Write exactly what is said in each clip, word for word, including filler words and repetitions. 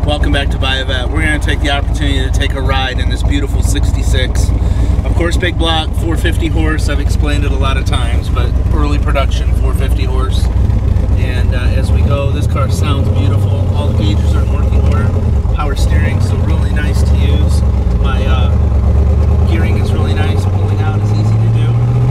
Welcome back to Buy a Vet. We're going to take the opportunity to take a ride in this beautiful sixty-six. Of course, big block, four fifty horse. I've explained it a lot of times, but early production, four fifty horse. And uh, as we go, this car sounds beautiful. All the gauges are in working order. Power steering, so really nice to use. My uh, gearing is really nice. Pulling out is easy to do.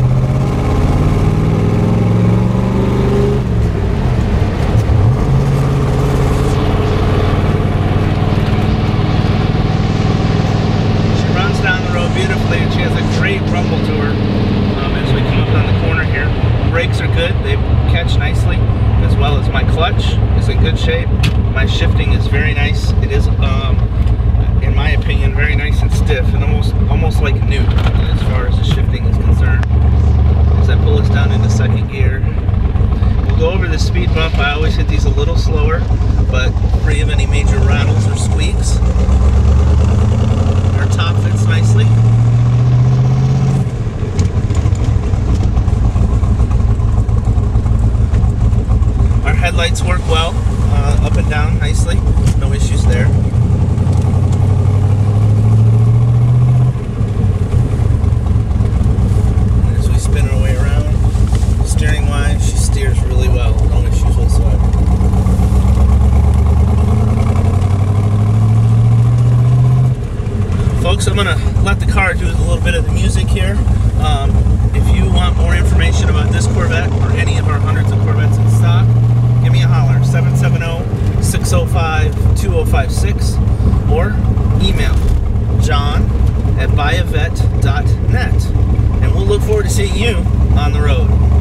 She runs down the road beautifully, and she has a great rumble to her um, as we come up on the corner here. Brakes are good. They catch nicely, as well as my clutch is in good shape. My shifting is very nice. It is, um, in my opinion, very nice and stiff, and almost almost like new as far as the shifting is concerned. As I pull this down into second gear, we'll go over the speed bump. I always hit these a little slower, but free of any major rattles or squeaks. Our top fits nicely. Headlights work well, uh, up and down nicely, no issues there. And as we spin our way around, steering wise, she steers really well, no issues whatsoever. Folks, I'm going to let the car do a little bit of the music here. Um, if you want more information about this Corvette or any of our hundreds of Corvettes in stock, give me a holler, seven seven zero, six zero five, two zero five six, or email john at buy a vet dot net, and we'll look forward to seeing you on the road.